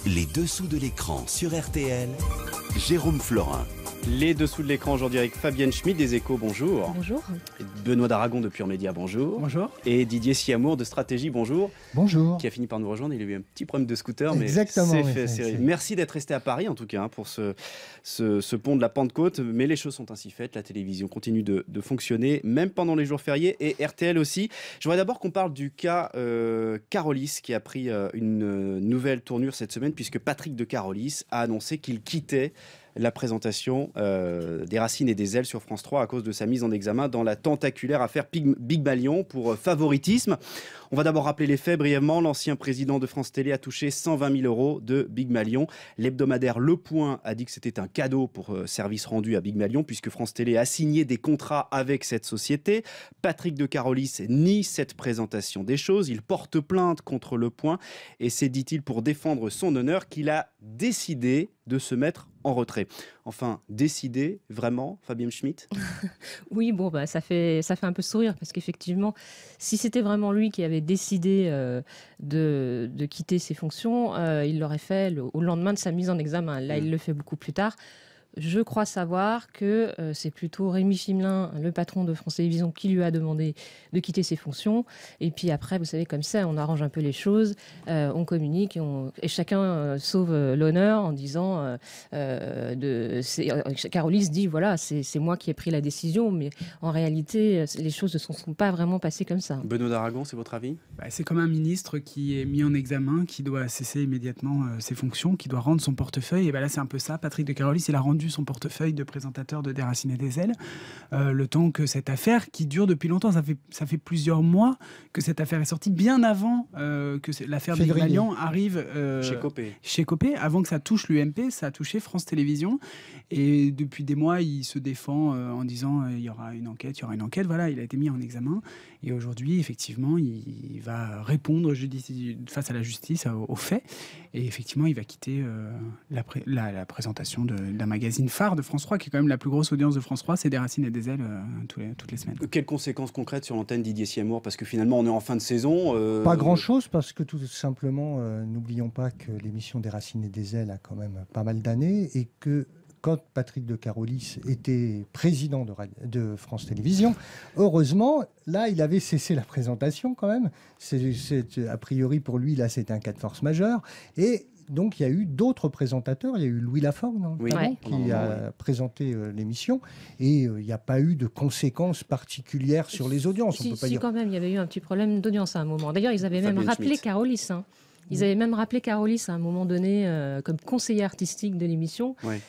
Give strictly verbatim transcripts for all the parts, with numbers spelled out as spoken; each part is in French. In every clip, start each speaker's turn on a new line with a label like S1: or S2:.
S1: Les dessous de l'écran sur R T L, Jérôme Florin.
S2: Les dessous de l'écran aujourd'hui avec Fabienne Schmitt des Échos, bonjour.
S3: Bonjour.
S2: Benoît d'Aragon de Pure Média, bonjour.
S4: Bonjour.
S2: Et Didier Siamour de Stratégie, bonjour.
S5: Bonjour.
S2: Qui a fini par nous rejoindre, il a eu un petit problème de scooter, mais
S5: Exactement,
S2: c'est
S5: oui,
S2: fait.
S5: c'est-
S2: c'est-
S5: c'est-
S2: Merci d'être resté à Paris en tout cas hein, pour ce, ce, ce pont de la Pentecôte, mais les choses sont ainsi faites, la télévision continue de, de fonctionner, même pendant les jours fériés, et R T L aussi. Je voudrais d'abord qu'on parle du cas euh, Carolis, qui a pris euh, une euh, nouvelle tournure cette semaine, puisque Patrick de Carolis a annoncé qu'il quittait la présentation euh, des Racines et des Ailes sur France trois à cause de sa mise en examen dans la tentaculaire affaire Pig- Big Malion pour euh, favoritisme. On va d'abord rappeler les faits brièvement. L'ancien président de France Télé a touché cent vingt mille euros de Big Malion. L'hebdomadaire Le Point a dit que c'était un cadeau pour euh, service rendu à Big Malion, puisque France Télé a signé des contrats avec cette société. Patrick de Carolis nie cette présentation des choses. Il porte plainte contre Le Point et c'est, dit-il, pour défendre son honneur qu'il a décidé de se mettre en retrait. Enfin, décidé, vraiment, Fabienne Schmitt?
S3: Oui, bon, bah, ça fait, ça fait un peu sourire parce qu'effectivement, si c'était vraiment lui qui avait décidé euh, de, de quitter ses fonctions, euh, il l'aurait fait le- au lendemain de sa mise en examen. Là,
S2: Mm.
S3: il le fait beaucoup plus tard. Je crois savoir que euh, c'est plutôt Rémi Fimelin, le patron de France Télévisions, qui lui a demandé de quitter ses fonctions. Et puis après, vous savez, comme ça, on arrange un peu les choses, euh, on communique et, on- et chacun euh, sauve euh, l'honneur en disant... euh, euh, de, c'est- euh, Carolis dit, voilà, c'est c'est moi qui ai pris la décision, mais en réalité, euh, les choses ne se sont pas vraiment passées comme ça.
S2: Benoît d'Aragon, c'est votre avis?
S4: Bah, c'est comme un ministre qui est mis en examen, qui doit cesser immédiatement euh, ses fonctions, qui doit rendre son portefeuille. Et ben là, c'est un peu ça. Patrick de Carolis, il a rendu son portefeuille de présentateur de Des Racines et des Ailes. Euh, le temps que cette affaire, qui dure depuis longtemps, ça fait, ça fait plusieurs mois que cette affaire est sortie, bien avant euh, que c'est- l'affaire Big
S5: Février.
S4: Malion arrive euh,
S2: Chez Copé.
S4: chez Copé, avant que ça touche l'U M P, ça a touché France Télévisions. Et depuis des mois, il se défend euh, en disant euh, il y aura une enquête, il y aura une enquête. Voilà, il a été mis en examen. Et aujourd'hui, effectivement, il, il va répondre judici- face à la justice, aux, aux faits. Et effectivement, il va quitter euh, la, pré- la- la présentation de- d'un magazine phare de France trois, qui est quand même la plus grosse audience de France trois. C'est Des Racines et des Ailes euh, tous les- toutes les semaines.
S2: Quelles conséquences concrètes sur l'antenne, Didier Siamour? Parce que finalement, on est en fin de saison. euh,
S5: Pas grand-chose, parce que tout simplement, euh, n'oublions pas que l'émission des Racines et des Ailes a quand même pas mal d'années, et que quand Patrick de Carolis était président de, Radio- de France Télévisions, heureusement, là, il avait cessé la présentation quand même. C'est, c'est- a priori, pour lui, là, c'était un cas de force majeure. Et donc, il y a eu d'autres présentateurs. Il y a eu Louis Laforgue, non,
S2: Oui.
S5: notamment,
S3: Ouais.
S5: qui
S2: Normalement,
S5: a présenté euh, l'émission. Et euh, il n'y a pas eu de conséquences particulières sur les audiences. On
S3: Si,
S5: peut pas
S3: si,
S5: dire.
S3: quand même, il y avait eu un petit problème d'audience à un moment. D'ailleurs, ils avaient même
S2: Fabienne
S3: rappelé
S2: Schmitt.
S3: Carolis. hein. Ils avaient même rappelé Carolis à un moment donné euh, comme conseiller artistique de l'émission.
S2: Ouais.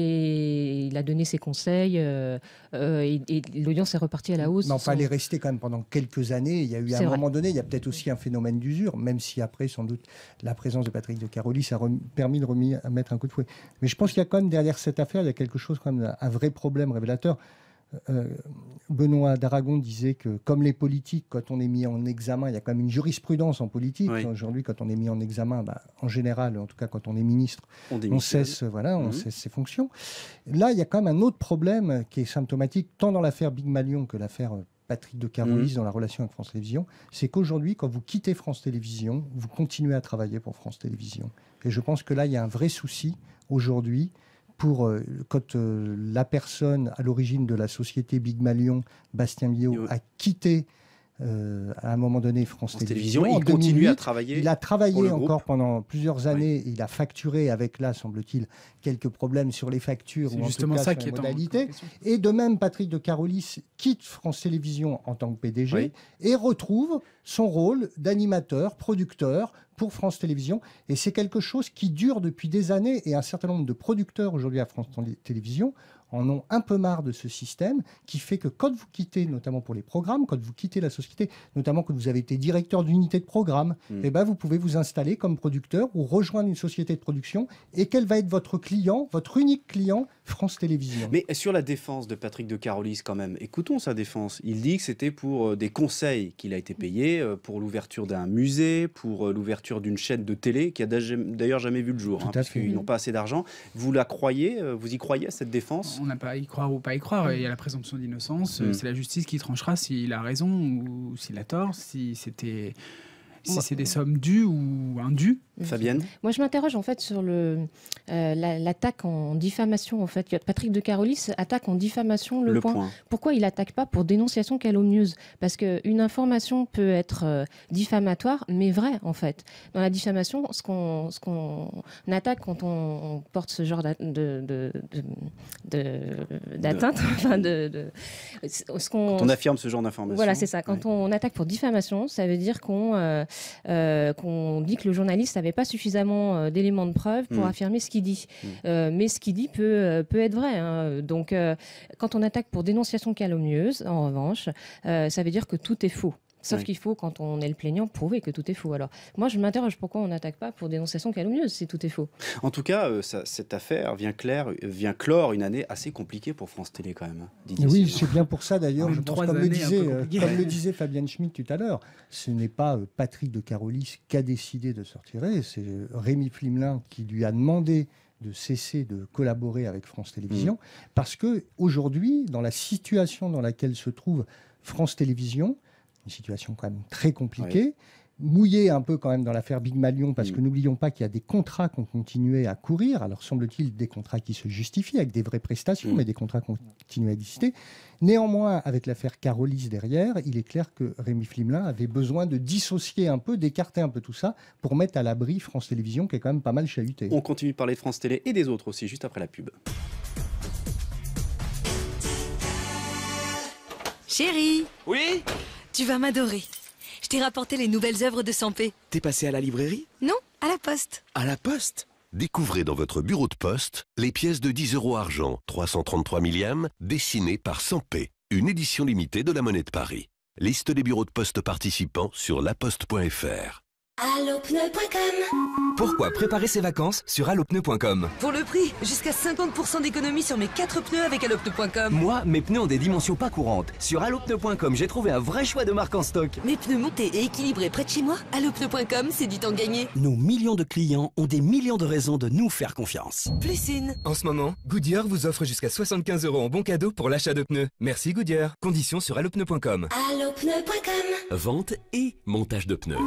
S3: Et il a donné ses conseils. euh, euh, et et l'audience est repartie à la hausse.
S5: Mais enfin,
S3: Sans-
S5: elle est restée quand même pendant quelques années. Il y a eu à
S3: C'est
S5: un
S3: vrai.
S5: moment donné, il y a peut-être aussi un phénomène d'usure, même si après, sans doute, la présence de Patrick de Carolis a remis- permis de remis- à mettre un coup de fouet. Mais je pense qu'il y a quand même derrière cette affaire, il y a quelque chose quand même, un vrai problème révélateur. Euh, Benoît d'Aragon disait que, comme les politiques, quand on est mis en examen, il y a quand même une jurisprudence en politique.
S2: Oui.
S5: Aujourd'hui, quand on est mis en examen, bah, en général, en tout cas quand on est ministre,
S2: On
S5: on
S2: démissionne.
S5: cesse, voilà, on
S2: Mhm.
S5: cesse ses fonctions. Là, il y a quand même un autre problème qui est symptomatique, tant dans l'affaire Big Malion que l'affaire euh, Patrick de Carolis
S2: Mhm.
S5: dans la relation avec France Télévisions, c'est qu'aujourd'hui, quand vous quittez France Télévisions, vous continuez à travailler pour France Télévisions. Et je pense que là, il y a un vrai souci aujourd'hui pour euh, quand euh, la personne à l'origine de la société Big Malion, Bastien Millot,
S2: Yo.
S5: a quitté euh, à un moment donné France,
S2: France
S5: Télévisions.
S2: Télévisions,
S5: en
S2: il continue à
S5: deux mille huit.
S2: travailler.
S5: Il a
S2: pour
S5: travaillé
S2: le groupe.
S5: encore pendant plusieurs années. Il a facturé avec, là, semble-t-il, quelques problèmes sur les factures
S4: C'est
S5: ou en tout
S4: justement
S5: cas
S4: ça
S5: sur
S4: qui
S5: les
S4: est en-
S5: modalités.
S4: en question.
S5: Et de même, Patrick de Carolis quitte France Télévisions en tant que P D G
S2: Oui.
S5: et retrouve son rôle d'animateur, producteur pour France Télévisions. Et c'est quelque chose qui dure depuis des années. Et un certain nombre de producteurs aujourd'hui à France Télé- Télévisions en ont un peu marre de ce système qui fait que quand vous quittez, notamment pour les programmes, quand vous quittez la société, notamment quand vous avez été directeur d'unité de programme,
S2: Mm.
S5: eh ben, vous pouvez vous installer comme producteur ou rejoindre une société de production. Et quel va être votre client, votre unique client, France Télévisions.
S2: Mais sur la défense de Patrick de Carolis, quand même, écoutons sa défense. Il dit que c'était pour euh, des conseils qu'il a été payé, euh, pour l'ouverture d'un musée, pour euh, l'ouverture d'une chaîne de télé qui a d'ailleurs jamais vu le jour,
S5: Tout
S2: hein,
S5: à
S2: parce
S5: fait.
S2: qu'ils n'ont pas assez d'argent. Vous la croyez euh, Vous y croyez à cette défense?
S4: On n'a pas à y croire ou pas y croire. Il y a la présomption d'innocence.
S2: Mm.
S4: C'est la justice qui tranchera s'il a raison ou s'il a tort. Si c'était Si
S3: Moi-
S4: c'est des sommes dues ou indues.
S2: Fabienne?
S3: Moi, je m'interroge en fait sur le, euh, la- l'attaque en diffamation. En fait, Patrick de Carolis attaque en diffamation le,
S2: Le
S3: point.
S2: point.
S3: Pourquoi il attaque pas pour dénonciation calomnieuse? Parce qu'une information peut être euh, diffamatoire, mais vraie en fait. Dans la diffamation, ce qu'on ce qu'on attaque quand on, on porte ce genre d'a- de, de, de- de- d'atteinte, enfin de, de- ce qu'on
S2: Quand on affirme ce genre d'information.
S3: voilà, c'est ça. Quand
S2: Ouais.
S3: on attaque pour diffamation, ça veut dire qu'on euh, euh, qu'on dit que le journaliste n'avait pas suffisamment euh, d'éléments de preuve pour
S2: Mm.
S3: affirmer ce qu'il dit.
S2: Mm.
S3: Euh, mais ce qu'il dit peut, euh, peut être vrai. hein. Donc, euh, quand on attaque pour dénonciation calomnieuse, en revanche, euh, ça veut dire que tout est faux. Sauf
S2: Ouais.
S3: qu'il faut, quand on est le plaignant, prouver que tout est faux. Alors, moi, je m'interroge pourquoi on n'attaque pas pour dénonciation calomnieuse si tout est faux.
S2: En tout cas, euh, ça- cette affaire vient, clair, vient clore une année assez compliquée pour France Télé quand même. hein, Didier
S5: Oui,
S2: Simon.
S5: c'est bien pour ça d'ailleurs,
S4: Ouais,
S5: je pense,
S4: trois
S5: comme, le
S4: années un peu
S5: disait, euh,
S4: compliquées.
S5: comme le disait Fabienne Schmitt tout à l'heure, ce n'est pas euh, Patrick de Carolis qui a décidé de se retirer, c'est euh, Rémi Flimelin qui lui a demandé de cesser de collaborer avec France Télévisions, parce que aujourd'hui, dans la situation dans laquelle se trouve France Télévisions, une situation quand même très compliquée, mouillée un peu quand même dans l'affaire Big Malion, parce
S2: Mm.
S5: que n'oublions pas qu'il y a des contrats qui ont continué à courir, alors semble-t-il des contrats qui se justifient avec des vraies prestations,
S2: Mm.
S5: mais des contrats qui continuent à exister. Néanmoins, avec l'affaire Carolis derrière, il est clair que Rémi Flimelin avait besoin de dissocier un peu, d'écarter un peu tout ça, pour mettre à l'abri France Télévisions, qui est quand même pas mal chahuté.
S2: On continue de parler de France Télé et des autres aussi, juste après la pub.
S6: Chérie,
S7: Oui?
S6: tu vas m'adorer. Je t'ai rapporté les nouvelles œuvres de Sampé.
S7: T'es passé à la librairie?
S6: Non, à la poste.
S7: À la poste?
S8: Découvrez dans votre bureau de poste les pièces de dix euros argent, trois cent trente-trois millièmes, dessinées par Sampé. Une édition limitée de la Monnaie de Paris. Liste des bureaux de poste participants sur laposte point f r.
S9: allopneu point com.
S10: Pourquoi préparer ses vacances sur allopneu point com?
S6: Pour le prix, jusqu'à cinquante pour cent d'économie sur mes quatre pneus avec allopneu point com.
S10: Moi, mes pneus ont des dimensions pas courantes. Sur allopneu point com, j'ai trouvé un vrai choix de marques en stock.
S6: Mes pneus montés et équilibrés près de chez moi, allopneu point com, c'est du temps gagné.
S11: Nos millions de clients ont des millions de raisons de nous faire confiance.
S6: Plus une.
S10: En ce moment, Goodyear vous offre jusqu'à soixante-quinze euros en bon cadeau pour l'achat de pneus. Merci Goodyear. Conditions sur allopneu point com.
S9: allopneu point com.
S11: Vente et montage de pneus.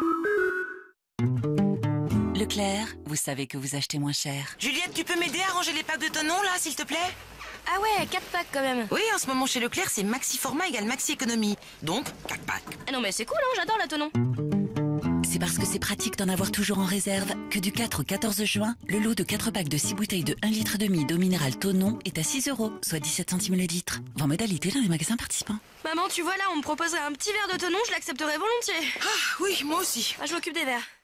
S12: Leclerc, vous savez que vous achetez moins cher.
S13: Juliette, tu peux m'aider à ranger les packs de tonneaux, là, s'il te plaît?
S9: Ah ouais, quatre packs quand même.
S13: Oui, en ce moment chez Leclerc, c'est maxi format égale maxi économie. Donc, quatre packs.
S9: Ah non mais c'est cool, hein, j'adore la tonon.
S12: C'est parce que c'est pratique d'en avoir toujours en réserve que du quatre au quatorze juin, le lot de quatre packs de six bouteilles de un litre et demi d'eau minérale Tonon est à six euros, soit dix-sept centimes le litre. En modalité dans les magasins participants.
S9: Maman, tu vois là, on me proposerait un petit verre de tonon, je l'accepterais volontiers.
S13: Ah oui, moi aussi.
S9: Ah, je m'occupe des verres.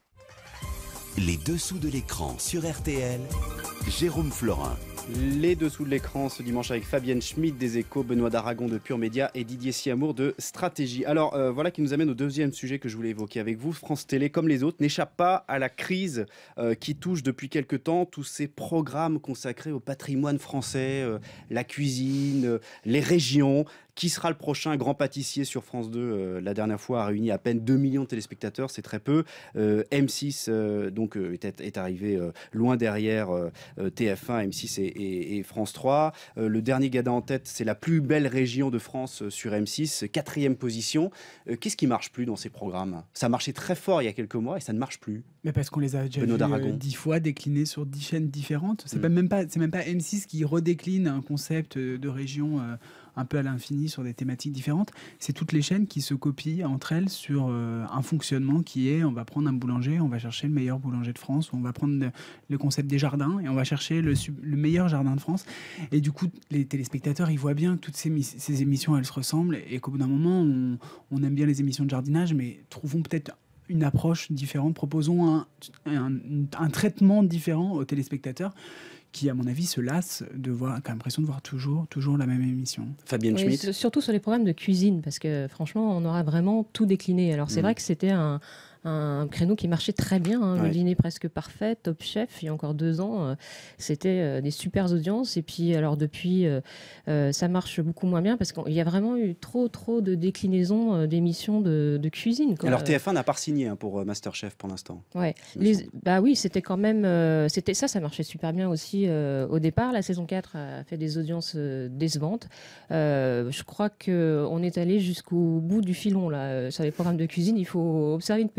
S1: Les dessous de l'écran sur R T L, Jérôme Florin.
S2: Les dessous de l'écran ce dimanche avec Fabienne Schmitt des Échos, Benoît d'Aragon de Pure Média et Didier Siamour de Stratégie. Alors euh, voilà qui nous amène au deuxième sujet que je voulais évoquer avec vous. France Télé, comme les autres, n'échappe pas à la crise euh, qui touche depuis quelque temps tous ces programmes consacrés au patrimoine français, euh, la cuisine, euh, les régions. Qui sera le prochain grand pâtissier sur France deux? euh, La dernière fois a réuni à peine deux millions de téléspectateurs, c'est très peu. Euh, M six euh, donc, euh, est, est arrivé euh, loin derrière euh, T F un, M six et, et, et France trois. Euh, le dernier gada en tête, c'est la plus belle région de France euh, sur M six, quatrième position. Euh, Qu'est-ce qui marche plus dans ces programmes? Ça marchait très fort il y a quelques mois et ça ne marche plus.
S4: Mais parce qu'on les a déjà
S2: Benoît
S4: vus
S2: d'Aragon.
S4: euh, dix fois déclinés sur dix chaînes différentes. C'est
S2: Mm.
S4: pas même pas, c'est même pas M six qui redécline un concept euh, de région euh, un peu à l'infini sur des thématiques différentes. C'est toutes les chaînes qui se copient entre elles sur euh, un fonctionnement qui est, on va prendre un boulanger, on va chercher le meilleur boulanger de France, ou on va prendre le, le concept des jardins et on va chercher le, sub- le meilleur jardin de France. Et du coup, les téléspectateurs, ils voient bien que toutes ces, mis- ces émissions, elles se ressemblent et qu'au bout d'un moment, on, on aime bien les émissions de jardinage, mais trouvons peut-être une approche différente, proposons un, un, un traitement différent aux téléspectateurs qui, à mon avis, se lassent de voir, qui a l'impression de voir toujours, toujours la même émission.
S2: Fabienne
S3: Oui,
S2: Schmitt.
S3: s- surtout sur les programmes de cuisine, parce que franchement, on aura vraiment tout décliné. Alors c'est
S2: Mm.
S3: vrai que c'était un, un créneau qui marchait très bien, hein,
S2: Ouais.
S3: le dîner presque parfait, Top Chef, il y a encore deux ans, euh, c'était euh, des super audiences. Et puis alors depuis, euh, euh, ça marche beaucoup moins bien, parce qu'il y a vraiment eu trop, trop de déclinaisons euh, d'émissions de, de cuisine. quoi.
S2: Alors T F un n'a pas signé hein, pour euh, Masterchef pour l'instant.
S3: Ouais.
S2: il me
S3: Les,
S2: semble.
S3: bah oui, c'était quand même, euh, c'était ça, ça marchait super bien aussi euh, au départ. La saison quatre a fait des audiences euh, décevantes. Euh, je crois que on est allé jusqu'au bout du filon là euh, sur les programmes de cuisine. Il faut observer une petite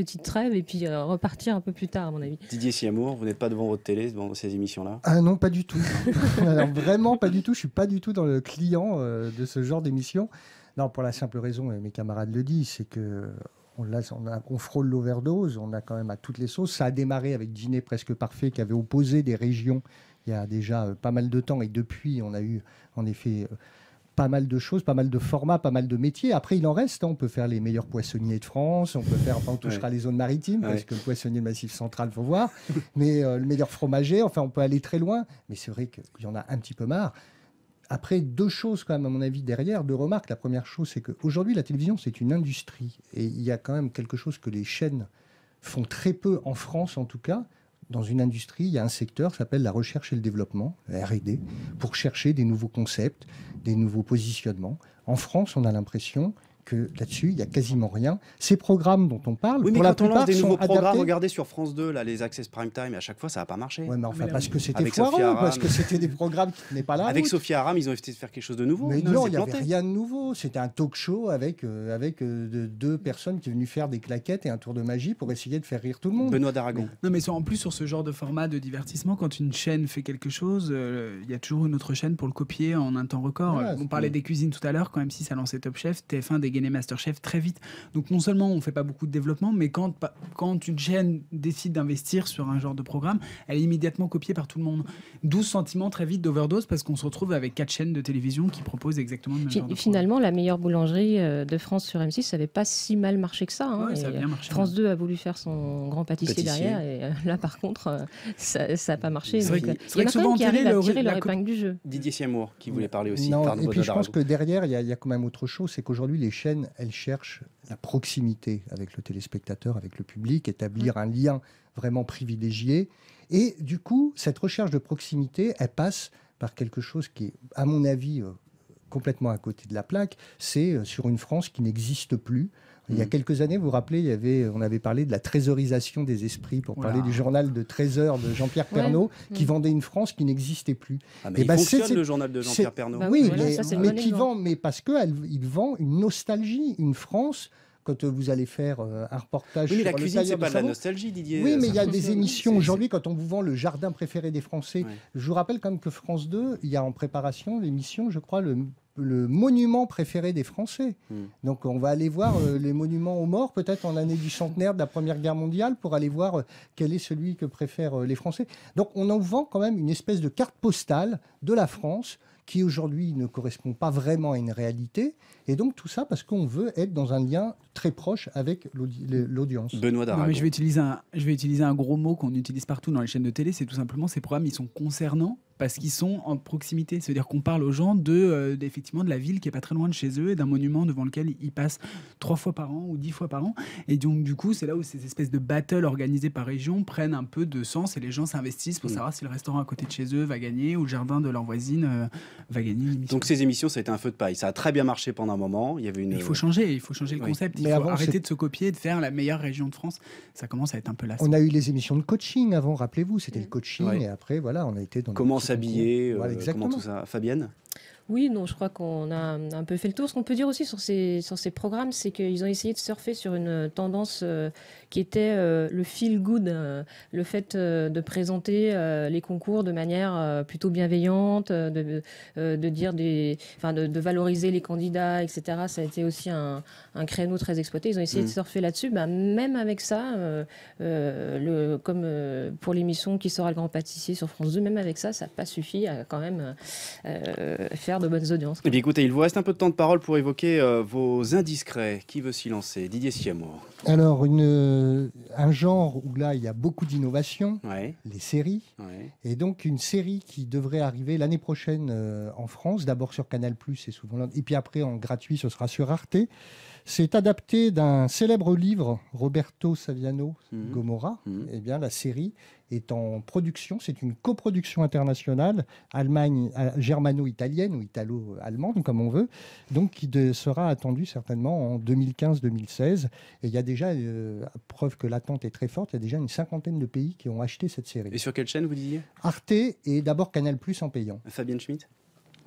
S3: petite trêve et puis euh, repartir un peu plus tard, à mon avis.
S2: Didier Siamour, vous n'êtes pas devant votre télé, devant ces émissions-là?
S5: Ah non, pas du tout. Alors, vraiment pas du tout. Je suis pas du tout dans le client euh, de ce genre d'émission. Non, pour la simple raison, et mes camarades le disent, c'est que on, là, on, a, on frôle l'overdose. On a quand même à toutes les sauces. Ça a démarré avec Dîner presque parfait, qui avait opposé des régions il y a déjà euh, pas mal de temps. Et depuis, on a eu en effet euh, pas mal de choses, pas mal de formats, pas mal de métiers. Après, il en reste. Hein. On peut faire les meilleurs poissonniers de France. On peut faire, enfin, on touchera ouais. les zones maritimes, ouais. parce que le poissonnier de Massif Central, il faut voir. Mais euh, le meilleur fromager, enfin, on peut aller très loin. Mais c'est vrai qu'il y en a un petit peu marre. Après, deux choses quand même, à mon avis, derrière, deux remarques. La première chose, c'est qu'aujourd'hui, la télévision, c'est une industrie. Et il y a quand même quelque chose que les chaînes font très peu, en France en tout cas. Dans une industrie, il y a un secteur qui s'appelle la recherche et le développement, la R et D, pour chercher des nouveaux concepts, des nouveaux positionnements. En France, on a l'impression que là-dessus, il n'y a quasiment rien. Ces programmes dont on parle,
S2: oui, mais
S5: pour
S2: quand
S5: la
S2: on
S5: plupart,
S2: lance des
S5: sont
S2: nouveaux programmes,
S5: adaptés.
S2: regardez sur France deux, là, les Access Prime Time, à chaque fois, ça n'a pas marché.
S5: Ouais, mais enfin,
S2: mais
S5: parce que c'était
S2: avec
S5: foireux,
S2: Sophia Aram,
S5: parce que c'était des programmes qui tenaient pas la
S2: avec
S5: route.
S2: Sophia Aram, ils ont essayé de faire quelque chose de nouveau.
S5: Mais
S2: non,
S5: non, il n'y avait
S2: planté.
S5: rien de nouveau. C'était un talk show avec, euh, avec euh, de, deux personnes qui sont venues faire des claquettes et un tour de magie pour essayer de faire rire tout le monde.
S2: Benoît d'Aragon.
S4: Non, mais sur- en plus, sur ce genre de format de divertissement, quand une chaîne fait quelque chose, euh, il y a toujours une autre chaîne pour le copier en un temps record.
S5: Voilà,
S4: On parlait des cuisines tout à l'heure, quand M six a lancé Top Chef, T F un dégainé Masterchef très vite. Donc non seulement on ne fait pas beaucoup de développement, mais quand, pa- quand une chaîne décide d'investir sur un genre de programme, elle est immédiatement copiée par tout le monde. D'où ce sentiment très vite d'overdose, parce qu'on se retrouve avec quatre chaînes de télévision qui proposent exactement le même
S3: Fi-
S4: genre de
S3: Finalement, la meilleure boulangerie euh, de France sur M six, ça n'avait pas si mal marché que ça. hein.
S4: Ouais, ça a
S3: Et,
S4: bien
S3: euh,
S4: marché,
S3: France
S4: ouais.
S3: deux a voulu faire son grand pâtissier,
S2: Pâtissier.
S3: derrière, et euh, là, par contre, euh, ça n'a pas marché.
S2: C'est vrai
S3: Donc,
S2: que-
S3: euh,
S2: c'est vrai
S3: il y en a
S2: que
S3: quand
S2: souvent
S3: même qui
S2: en télé,
S3: arrivent à
S2: le-
S3: tirer leur
S2: la
S3: épingle du jeu.
S2: Didier Siamour, qui voulait parler aussi.
S5: Non,
S2: pardon,
S5: et puis
S2: Benoît
S5: je pense
S2: d'Aragon.
S5: que derrière, il y, a- il y a quand même autre chose, c'est qu'aujourd'hui, les chaînes, elles cherchent la proximité avec le téléspectateur, avec le public, établir un lien vraiment privilégié. Et du coup, cette recherche de proximité, elle passe par quelque chose qui est, à mon avis, euh, complètement à côté de la plaque. C'est euh, sur une France qui n'existe plus. Il y a quelques années, vous vous rappelez, il y avait, on avait parlé de la trésorisation des esprits pour
S2: Oula.
S5: parler du journal de Trésor de Jean-Pierre
S2: Ouais.
S5: Pernaut, qui
S2: Mm.
S5: vendait une France qui n'existait plus.
S2: Ah, mais
S5: Et
S2: il
S5: ben,
S2: fonctionne,
S5: c'est-
S2: le journal de Jean-Pierre
S5: c'est-
S2: Pernaut.
S3: Bah
S5: oui,
S3: oui, voilà,
S5: mais,
S3: ça, c'est le
S5: mais
S3: bon
S5: qui
S3: exemple.
S5: vend, mais parce qu'il vend une nostalgie, une France. Quand euh, vous allez faire euh, un reportage
S2: Oui, mais
S5: sur
S2: la
S5: le
S2: cuisine, c'est
S5: tailleur
S2: pas de la
S5: savon-
S2: nostalgie, Didier.
S5: Oui, mais il y a
S2: Ça
S5: des
S2: fonctionne.
S5: émissions
S2: C'est-
S5: aujourd'hui, quand on vous vend le jardin préféré des Français. Je vous rappelle quand même que France deux, il y a en préparation l'émission, je crois, le, le monument préféré des Français.
S2: Hmm.
S5: Donc on va aller voir euh, les monuments aux morts, peut-être en année du centenaire de la Première Guerre mondiale, pour aller voir euh, quel est celui que préfèrent euh, les Français. Donc on en vend quand même une espèce de carte postale de la France qui aujourd'hui ne correspond pas vraiment à une réalité. Et donc tout ça parce qu'on veut être dans un lien très proche avec l'audi- l'audience.
S2: Benoît
S4: Non,
S2: d'Aragon.
S4: mais je vais utiliser un, je vais utiliser un gros mot qu'on utilise partout dans les chaînes de télé, c'est tout simplement ces programmes, ils sont concernants parce qu'ils sont en proximité. C'est-à-dire qu'on parle aux gens de, euh, effectivement, de la ville qui est pas très loin de chez eux et d'un monument devant lequel ils passent trois fois par an ou dix fois par an. Et donc, du coup, c'est là où ces espèces de battles organisées par région prennent un peu de sens et les gens s'investissent pour
S2: Mm.
S4: savoir si le restaurant à côté de chez eux va gagner ou le jardin de leur voisine euh, va gagner une émission.
S2: Donc ces émissions, ça a été un feu de paille. Ça a très bien marché pendant un moment. Il y avait une.
S4: Mais il faut changer, il faut changer le
S2: Oui.
S4: concept. Il
S5: Mais
S4: faut
S5: avant,
S4: arrêter
S5: c'est-
S4: de se copier et de faire la meilleure région de France. Ça commence à être un peu lassant.
S5: On a eu les émissions de coaching avant, rappelez-vous, c'était le coaching,
S2: Ouais.
S5: et après, voilà, on a été dans...
S2: Comment
S5: des petits
S2: s'habiller,
S5: concours. Voilà,
S2: euh,
S5: exactement.
S2: comment tout ça. Fabienne.
S3: Oui, non, je crois qu'on a un peu fait le tour. Ce qu'on peut dire aussi sur ces, sur ces programmes, c'est qu'ils ont essayé de surfer sur une tendance euh, qui était euh, le feel good, euh, le fait euh, de présenter euh, les concours de manière euh, plutôt bienveillante, euh, de, euh, de dire des, enfin, de, de valoriser les candidats, et cetera. Ça a été aussi un, un créneau très exploité. Ils ont essayé
S2: Mm.
S3: de surfer là-dessus. Ben, même avec ça, euh, euh, le, comme euh, pour l'émission qui sera le grand pâtissier sur France deux, même avec ça, ça n'a pas suffi à quand même euh, faire de bonnes audiences.
S2: Eh bien, écoutez, il vous reste un peu de temps de parole pour évoquer euh, vos indiscrets. Qui veut s'y lancer? Didier Siamour.
S5: Alors, une, euh, un genre où là, il y a beaucoup d'innovation,
S2: Ouais.
S5: les séries.
S2: Ouais.
S5: Et donc, une série qui devrait arriver l'année prochaine euh, en France, d'abord sur Canal+, et souvent là- et puis après en gratuit, ce sera sur Arte. C'est adapté d'un célèbre livre, Roberto Saviano,
S2: Mhm.
S5: Gomorra.
S2: Mhm.
S5: Eh bien, la série est en production. C'est une coproduction internationale, Allemagne, euh, germano-italienne ou italo-allemande, comme on veut, donc qui de- sera attendue certainement en deux mille quinze deux mille seize. Et il y a déjà, euh, preuve que l'attente est très forte, il y a déjà une cinquantaine de pays qui ont acheté cette série.
S2: Et sur quelle chaîne vous disiez?
S5: Arte et d'abord Canal+ en payant.
S2: Fabienne Schmitt.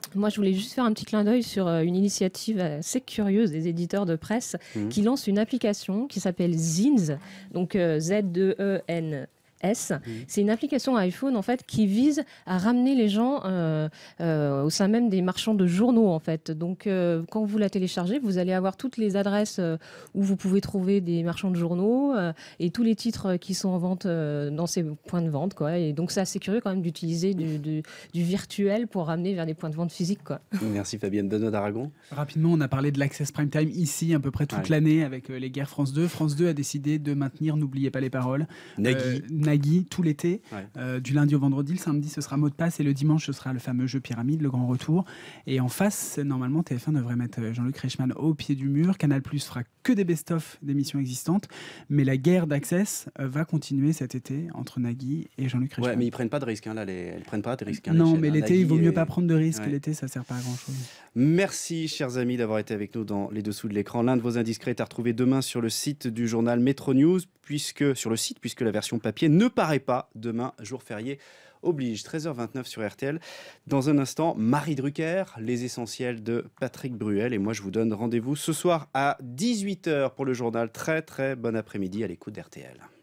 S3: Moi, je voulais juste faire un petit clin d'œil sur euh, une initiative assez curieuse des éditeurs de presse
S2: Mmh.
S3: qui lance une application qui s'appelle Zines, donc euh, Z deux E N S. Mmh. C'est une application iPhone en fait qui vise à ramener les gens euh, euh, au sein même des marchands de journaux en fait. Donc euh, quand vous la téléchargez, vous allez avoir toutes les adresses euh, où vous pouvez trouver des marchands de journaux euh, et tous les titres qui sont en vente euh, dans ces points de vente quoi. Et donc c'est assez curieux quand même d'utiliser du, du, du virtuel pour ramener vers des points de vente physiques quoi.
S2: Merci Fabienne. Benoît d'Aragon.
S4: Rapidement, on a parlé de l'Access Prime Time ici à peu près toute ouais. l'année avec euh, les guerres France deux. France deux a décidé de maintenir N'oubliez pas les paroles.
S2: Nagui.
S4: Euh, Nagui tout l'été, ouais. euh, du lundi au vendredi. Le samedi, ce sera mot de passe et le dimanche, ce sera le fameux jeu Pyramide, le grand retour. Et en face, normalement, T F un devrait mettre Jean-Luc Reichmann au pied du mur. Canal+ fera que des best-of d'émissions existantes. Mais la guerre d'Access euh, va continuer cet été entre Nagui et Jean-Luc Reichmann.
S2: Ouais, mais ils prennent pas de risques. Hein, là, les... Elles prennent pas de risques. Hein,
S4: non,
S2: les
S4: mais
S2: chaînes,
S4: l'été,
S2: hein,
S4: il vaut mieux
S2: et...
S4: pas prendre de risques.
S2: Ouais.
S4: L'été, ça sert pas à grand-chose.
S2: Merci, chers amis, d'avoir été avec nous dans Les Dessous de l'écran. L'un de vos indiscrets est à retrouver demain sur le site du journal Métro News, puisque, sur le site, puisque la version papier ne paraît pas demain, jour férié oblige. treize heures vingt-neuf sur R T L. Dans un instant, Marie Drucker, les essentiels de Patrick Bruel. Et moi, je vous donne rendez-vous ce soir à dix-huit heures pour le journal. Très, très bon après-midi à l'écoute d'R T L.